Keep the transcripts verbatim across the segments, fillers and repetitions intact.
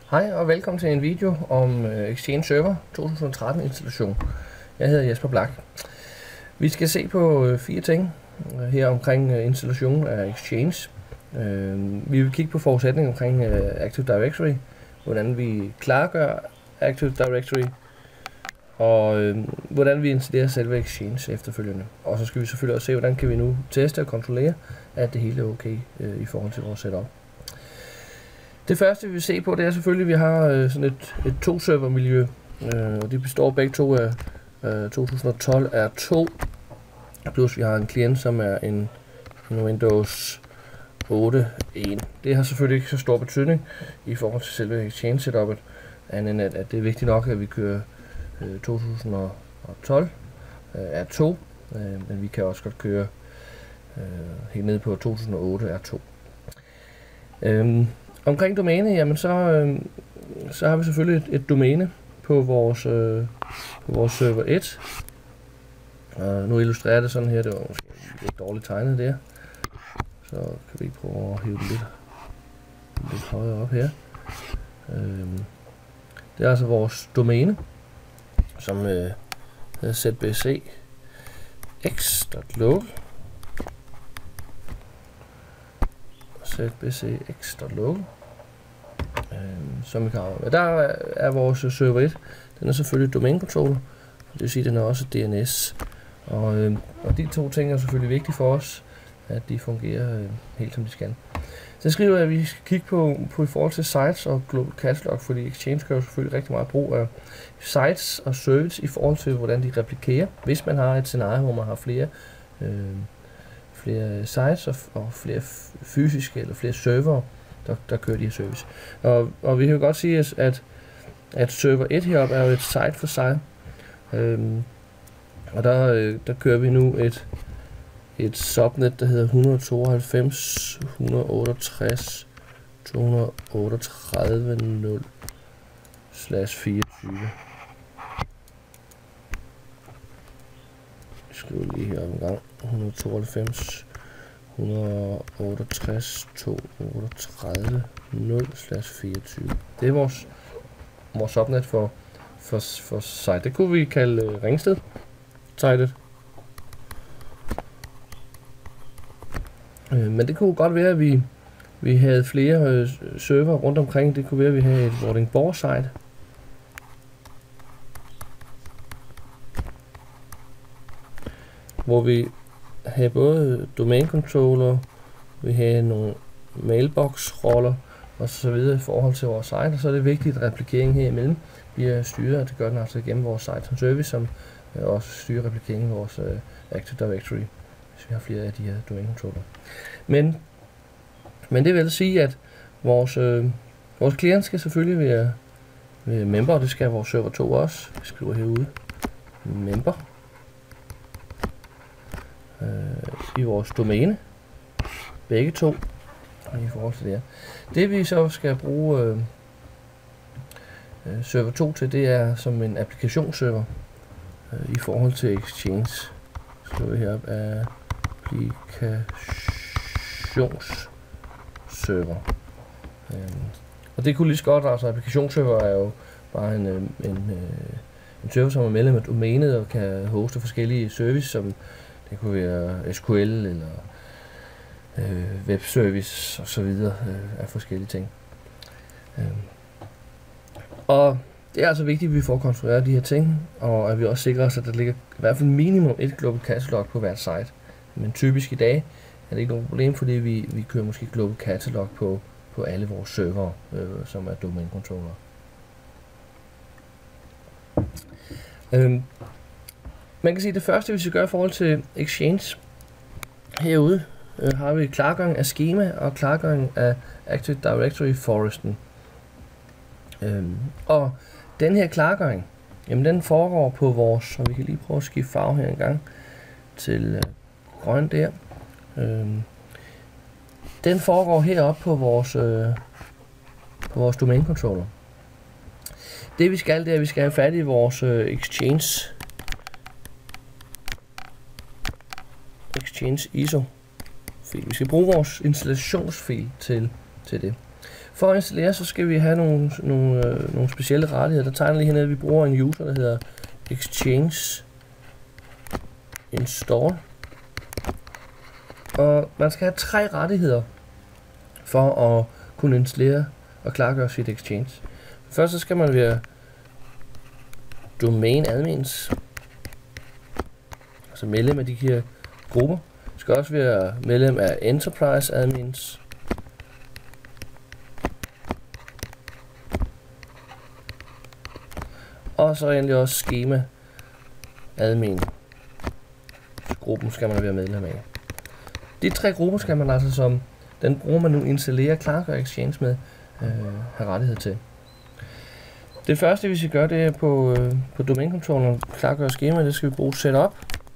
Hej og velkommen til en video om Exchange Server to tusind og tretten installation. Jeg hedder Jesper Blak. Vi skal se på fire ting her omkring installation af Exchange. Vi vil kigge på forudsætninger omkring Active Directory, hvordan vi klargør Active Directory, og hvordan vi installerer selve Exchange efterfølgende. Og så skal vi selvfølgelig også se, hvordan kan vi nu teste og kontrollere, at det hele er okay i forhold til vores setup. Det første vi vil se på, det er selvfølgelig, at vi har øh, sådan et, et to-server miljø, øh, og de består begge to af øh, to tusind og tolv R to, plus vi har en klient, som er en, en Windows otte punkt en. Det har selvfølgelig ikke så stor betydning i forhold til selve Exchange setupet, andet end at, at det er vigtigt nok, at vi kører øh, to tusind og tolv øh, R to, øh, men vi kan også godt køre øh, helt ned på to tusind og otte R to. Øh, Omkring domæne, jamen så, øh, så har vi selvfølgelig et, et domæne på vores, øh, på vores server et. Og nu illustrerer det sådan her, det var måske lidt dårligt tegnet der. Så kan vi prøve at hive det lidt, lidt højere op her. Øh, det er altså vores domæne, som øh, hedder z b c x punktum local. z b c x punktum local, øhm, som vi kan aflevere. Der er, er vores server et. Den er selvfølgelig domænekontroller, det vil sige, at den er også D N S. Og, øhm, og de to ting er selvfølgelig vigtige for os, at de fungerer øh, helt som de skal. Så skriver jeg, at vi skal kigge på, på i forhold til sites og global catalog, fordi Exchange gør selvfølgelig rigtig meget brug af sites og service i forhold til, hvordan de replikerer. Hvis man har et scenarie, hvor man har flere øh, flere sites og, og flere fysiske eller flere server, der, der kører de her service. Og, og vi kan jo godt sige, at, at server et heroppe er jo et site for sig. Øhm, og der, der kører vi nu et, et subnet, der hedder et hundrede og tooghalvfems punkten et hundrede og otteogtres punkten to hundrede og otteogtredive punkten nul slash fireogtyve. Skriv lige her en gang. et hundrede og tooghalvfems punkten et hundrede og otteogtres punkten to hundrede og otteogtredive punkten nul slash fireogtyve. Det er vores, vores subnet for, for, for site. Det kunne vi kalde uh, Ringsted sitet. Uh, men det kunne godt være, at vi, vi havde flere uh, server rundt omkring. Det kunne være, at vi havde et Vordingborg site. Hvor vi havde både domain controller, vi havde nogle mailbox roller og så videre i forhold til vores site, og så er det vigtigt, at replikeringen her imellem bliver styret, og det gør den altså igennem vores site som service, som øh, også styrer replikeringen af vores øh, Active Directory, hvis vi har flere af de her domain controller. Men, men det vil sige, at vores, øh, vores klient skal selvfølgelig være, være member, og det skal vores server to også. Vi skriver herude member i vores domæne, begge to i forhold til det her. Det vi så skal bruge øh, server to til, det er som en applikationsserver øh, i forhold til Exchange. Så vi her af applikationsserver. Øh, og det kunne lige så godt, altså applikationsserver er jo bare en, en, en, en server, som er medlem af domænet og kan hoste forskellige service, som det kunne være S Q L eller øh, webservice og så videre øh, af forskellige ting. Øh. Og det er altså vigtigt, at vi får konstrueret de her ting, og at vi også sikrer os, at der ligger i hvert fald minimum et global catalog på hvert site. Men typisk i dag er det ikke noget problem, fordi vi, vi kører måske global catalog på, på alle vores server, øh, som er domain controller. Øh. Man kan sige, at det første, vi skal gøre i forhold til Exchange, herude øh, har vi klargang af skema og klargang af Active Directory Foresten. Øhm, og den her klargang, jamen den foregår på vores, og vi kan lige prøve at skifte farve her en gang til øh, grøn der. Øhm, den foregår heroppe på vores, øh, på vores domain controller. Det vi skal, det er, at vi skal have fat i vores øh, Exchange Exchange I S O fil. Vi skal bruge vores installationsfil til, til det. For at installere, så skal vi have nogle, nogle, øh, nogle specielle rettigheder. Der tegner lige hernede, at vi bruger en user, der hedder Exchange Install. Og man skal have tre rettigheder for at kunne installere og klargøre sit Exchange. Først så skal man være domain admins, altså medlem af de her grupper. Man skal også være medlem af enterprise admins. Og så endelig også schema admin. Gruppen skal man være medlem af. De tre grupper skal man altså, som den bruger man nu installerer klargør Exchange med, øh, have rettighed til. Det første vi skal gøre, det er på, øh, på domænekontrolleren klargør schema, det skal vi bruge setup.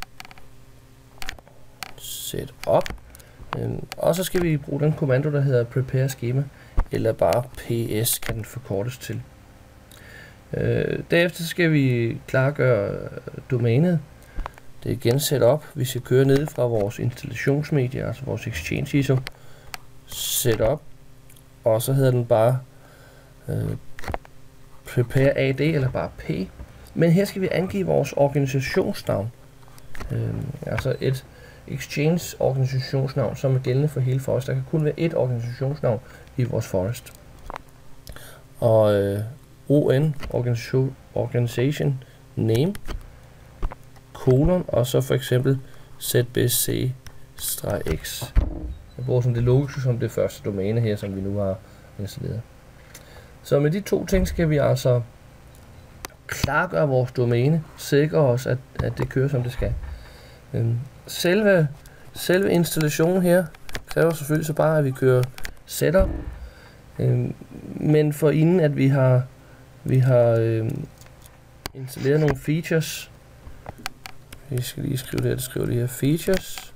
Setup. Øh, og så skal vi bruge den kommando, der hedder prepare schema, eller bare P S kan den forkortes til. Øh, derefter skal vi klargøre domænet. Det er igen setup. Vi skal køre ned fra vores installationsmedie, altså vores Exchange I S O. Setup. Og så hedder den bare øh, prepare A D eller bare P. Men her skal vi angive vores organisationsnavn. Øh, altså et Exchange organisationsnavn, som er gældende for hele Forest. Der kan kun være et organisationsnavn i vores Forest. Og øh, O N, organisation, organization name, kolon, og så for eksempel Z B C-X. Jeg bruger som det logiske som det første domæne her, som vi nu har installeret. Så med de to ting skal vi altså klargøre vores domæne, sikre os, at, at det kører som det skal. Øhm, selve, selve installationen her kræver selvfølgelig så bare, at vi kører setup. Øhm, men for inden at vi har vi har øhm, installeret nogle features. Vi skal lige skrive det her, det skriver det her features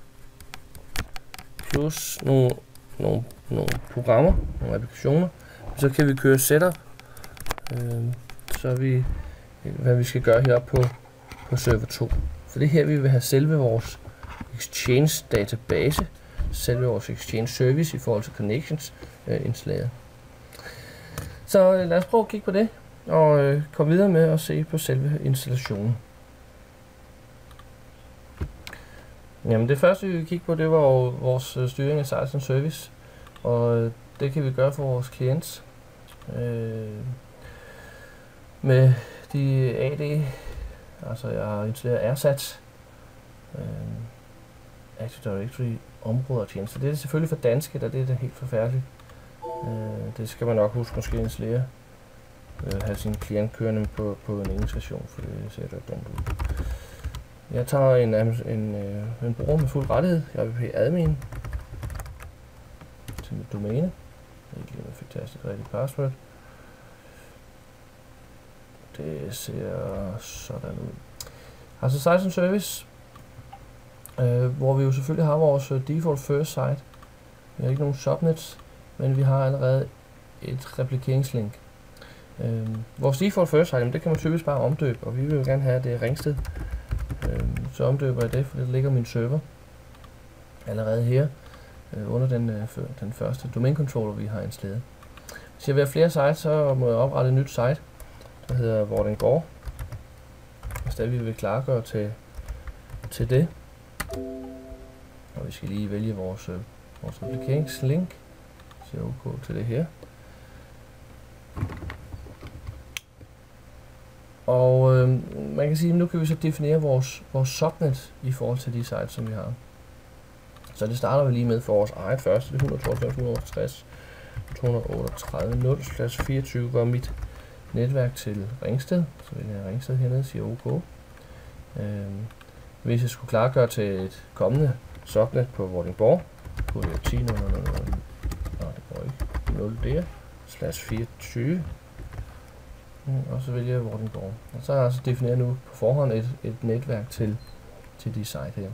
plus nogle, nogle, nogle programmer, nogle applikationer. Så kan vi køre setup. Øhm, så er vi hvad vi skal gøre heroppe på på server to. For det her vi vil have selve vores Exchange database, selve vores Exchange service i forhold til connections øh, installeret. Så øh, lad os prøve at kigge på det og øh, komme videre med at se på selve installationen. Jamen det første vi vil kigge på, det var jo vores øh, styring af sites and service, og øh, det kan vi gøre for vores clients øh, med de A D, altså jeg har installeret R S A T, øh, Active Directory, områder og tjenester. Det er selvfølgelig for danske, da det er da helt forfærdeligt. Øh, det skal man nok huske måske installere. Øh, have sin klient kørende på, på en engelsk version, for det ser da dumt ud. Jeg tager en, en, øh, en bruger med fuld rettighed. Jeg vil have admin til mit domæne. Jeg ikke lige med fik tastet rigtigt password. Det ser sådan ud. Altså sites and service, øh, hvor vi jo selvfølgelig har vores default first site. Vi har ikke nogen subnets, men vi har allerede et replikeringslink. Øh, vores default first site, det kan man typisk bare omdøbe, og vi vil jo gerne have det Ringsted. Øh, så omdøber jeg det, for det ligger min server allerede her øh, under den, øh, den første domain controller vi har installeret. Hvis jeg vil have flere sites, så må jeg oprette et nyt site, der hedder Vordingborg. Hvis der vi vil klargøre til, til det. Og vi skal lige vælge vores, øh, vores repliceringslink. Så jeg OK til det her. Og øh, man kan sige, at nu kan vi så definere vores, vores subnet i forhold til de sites, som vi har. Så det starter vi lige med for vores eget første. Det er et hundrede og tooghalvfems punktum et hundrede og tres punktum to otteogtredive punktum nul slash fireogtyve var mit netværk til Ringsted. Så vil jeg Ringsted hernede og siger OK. Øh, hvis jeg skulle klargøre til et kommende subnet på Vordingborg, på det ti nul nul nul nul. Nej, det går ikke. nul der. Slash fireogtyve. Og så vælger jeg Vordingborg. Og så har jeg altså defineret nu på forhånd et, et netværk til, til de site her.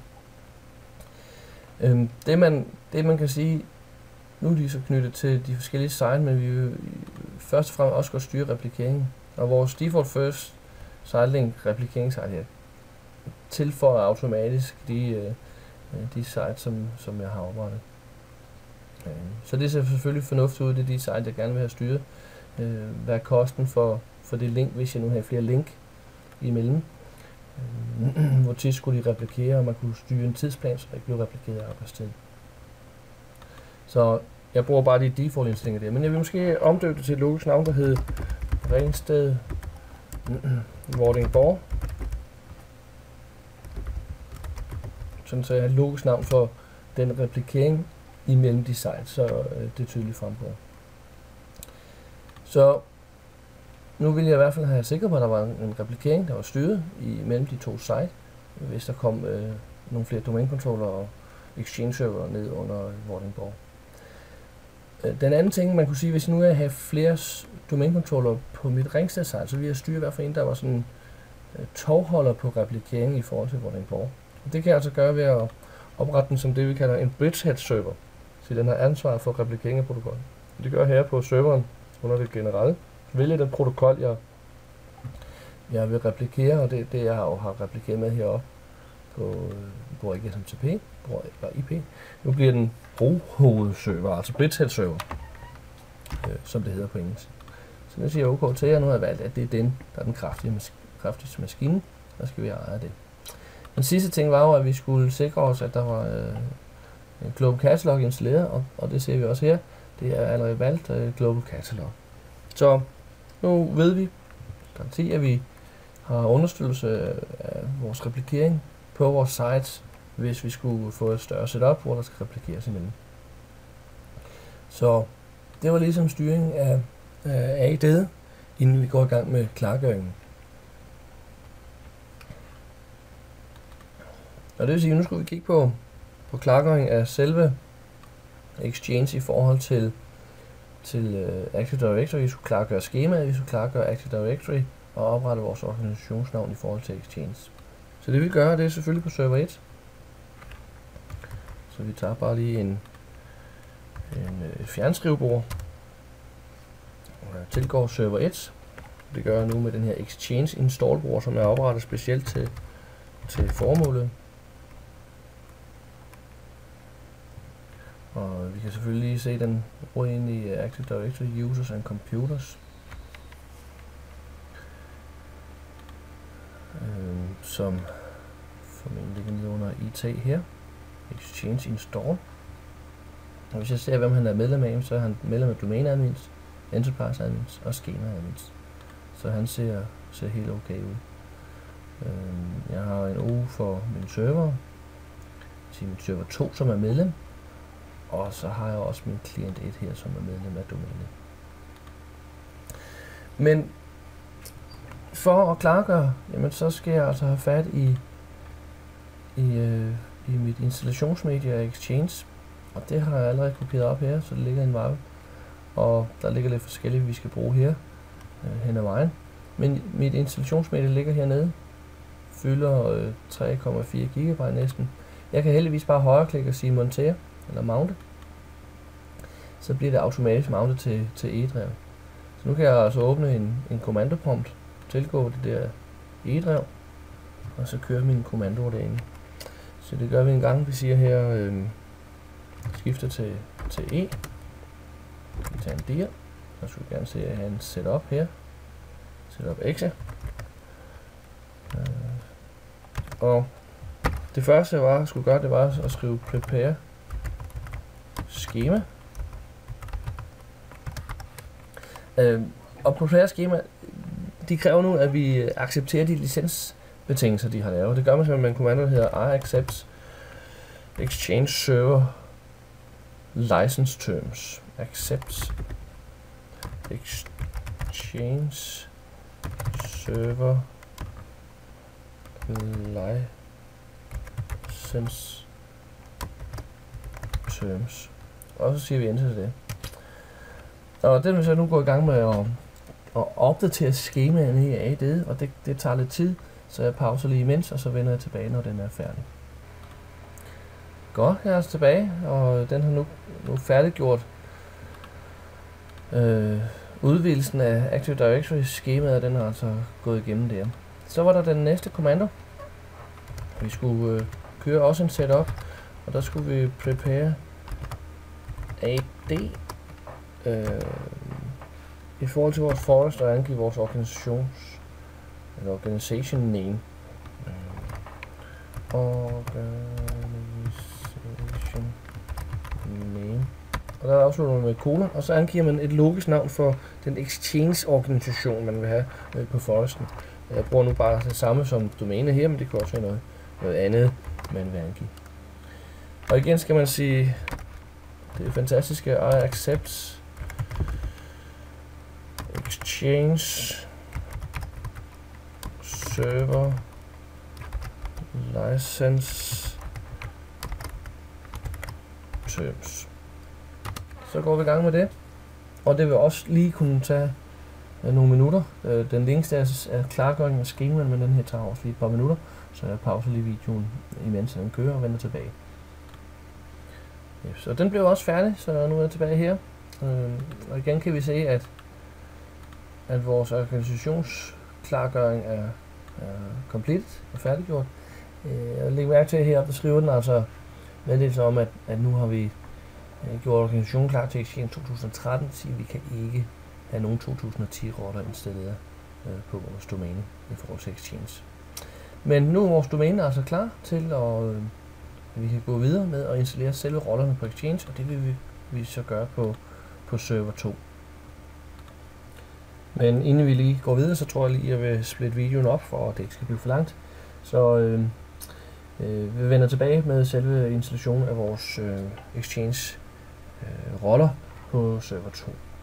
Øhm, det, man, det man kan sige, nu er de så knyttet til de forskellige site, men vi vil først og fremmest også godt styre replikeringen. Og vores default first site link replikeringssite her tilføjer automatisk de, øh, de sites, som, som jeg har oprettet. Øh, så det ser selvfølgelig fornuftigt ud, det er de sites, jeg gerne vil have styret. Øh, hvad er kosten for, for det link, hvis jeg nu har flere link imellem? Øh, hvor tit skulle de replikere, og man kunne styre en tidsplan, så der ikke blev replikeret arbejdstid. Så jeg bruger bare de default indstillinger der, men jeg vil måske omdøbe det til et logisk navn, der hedder Ringsted Vordingborg. Sådan så jeg har et logisk navn for den replikering imellem de sites, så øh, det er tydeligt fremgår. Så nu vil jeg i hvert fald have sikker på, at der var en replikering, der var styret imellem de to sites, hvis der kom øh, nogle flere domænekontroller og Exchange server ned under Vordingborg. Den anden ting, man kunne sige, hvis nu jeg havde flere domænekontroller på mit Ringsted site, så ville jeg styre i hvert fald en, der var sådan uh, tovholder på replikering i forhold til Vordingborg. Og det kan jeg altså gøre ved at oprette den som det, vi kalder en bridgehead server. Så den har ansvar for replikering af protokollen. Det gør jeg her på serveren under det generelle. Vælger den protokol, jeg, jeg vil replikere, og det er det, jeg har, har replikeret med heroppe på, på ikke S M T P, eller I P. Nu bliver den brohovedserver, altså bridgehead server, øh, som det hedder på engelsk. Så nu siger jeg OK til jer, nu har jeg valgt, at det er den, der er den kraftige, mas kraftigste maskine, der skal vi eje det. Den sidste ting var jo, at vi skulle sikre os, at der var øh, en Global Catalog installeret, og, og det ser vi også her. Det er allerede valgt øh, Global Catalog. Så nu ved vi, garanti, at vi har understøttelse af vores replikering på vores sites, hvis vi skulle få et større setup, hvor der skal replikeres imellem. Så det var ligesom styring af, af A D, inden vi går i gang med klargøringen. Og det vil sige, at nu skulle vi kigge på, på klargøring af selve Exchange i forhold til, til uh, Active Directory. Vi skulle klargøre skemaet, vi skulle klargøre Active Directory og oprette vores organisationsnavn i forhold til Exchange. Så det vi gør, det er selvfølgelig på server et. Så vi tager bare lige en, en øh, fjernskrivebord og tilgår server et. Det gør jeg nu med den her Exchange installbord, som er oprettet specielt til, til formålet. Og vi kan selvfølgelig lige se den bruger ind i Active Directory Users and Computers. Øh, som formentlig ligger nede under I T her. Exchange install. Og hvis jeg ser, hvem han er medlem af, så er han medlem af Domain Admins, Enterprise Admins og Schema Admins. Så han ser, ser helt okay ud. Øhm, jeg har en uge for min server, til min server to, som er medlem. Og så har jeg også min klient et her, som er medlem af domænet. Men for at klargøre, jamen så skal jeg altså have fat i i øh, i mit installationsmedie af Exchange, og det har jeg allerede kopieret op her, så det ligger i en mappe, og der ligger lidt forskelligt, vi skal bruge her øh, hen ad vejen. Men mit installationsmedie ligger hernede, fylder øh, tre komma fire gigabyte næsten. Jeg kan heldigvis bare højreklikke og sige montere, eller mounte, så bliver det automatisk mountet til, til eDrev. Så nu kan jeg altså åbne en, en kommandoprompt, tilgå det der eDrev, og så kører min kommando derinde. Så det gør vi en gang. Vi siger her, øh, skifter til, til E. Vi tager en dir. Så skulle vi gerne se, at jeg har en setup her. Setup exe. Øh, og det første, jeg var, skulle gøre, det var at skrive prepare schema. Øh, og prepare schema, de kræver nu, at vi accepterer de licensbetingelser, de har lavet. Det gør man simpelthen med en kommando, der hedder I accept Exchange Server License Terms. Accept Exchange Server License Terms. Og så siger vi enter til det. Og den vil så nu gå i gang med at, at opdatere skemaerne i A D, og det, det tager lidt tid, så jeg pauser lige imens, og så vender jeg tilbage, når den er færdig. Godt, jeg er altså tilbage, og den har nu, nu færdiggjort øh, udvidelsen af Active Directory skemaet, og den har altså gået igennem der. Så var der den næste kommando. Vi skulle øh, køre også en setup, og der skulle vi prepare A D øh, i forhold til vores forest og angive vores organisations eller organization name. Øh, organization name. Og der er afsluttet med kolon, og så angiver man et logisk navn for den exchange-organisation, man vil have øh, på foresten. Jeg bruger nu bare det samme som domæne her, men det kan også være noget, noget andet, man vil angive. Og igen skal man sige, det er fantastiske, I accept exchange server license terms. Så går vi i gang med det, og det vil også lige kunne tage øh, nogle minutter. Øh, den længste er, er klargøring af skemaen, men den her tager også lige et par minutter, så jeg pauser lige videoen, imens den kører og vender tilbage. Så den blev også færdig, så nu er jeg tilbage her. Øh, og igen kan vi se, at, at vores organisationsklargøring er, er komplet og færdiggjort. Øh, jeg lægger mærke til her, der skriver den altså meddelelse om, at, at nu har vi øh, gjort organisationen klar til Exchange to tusind og tretten, så vi kan ikke have nogen to tusind og ti rotter installeret øh, på vores domæne i forhold til Exchange. Men nu er vores domæne altså klar til at øh, vi kan gå videre med at installere selve rollerne på Exchange, og det vil vi, vi så gøre på, på server to. Men inden vi lige går videre, så tror jeg lige, at jeg vil splitte videoen op, for at det ikke skal blive for langt. Så øh, øh, vi vender tilbage med selve installationen af vores øh, Exchange øh, roller på server to.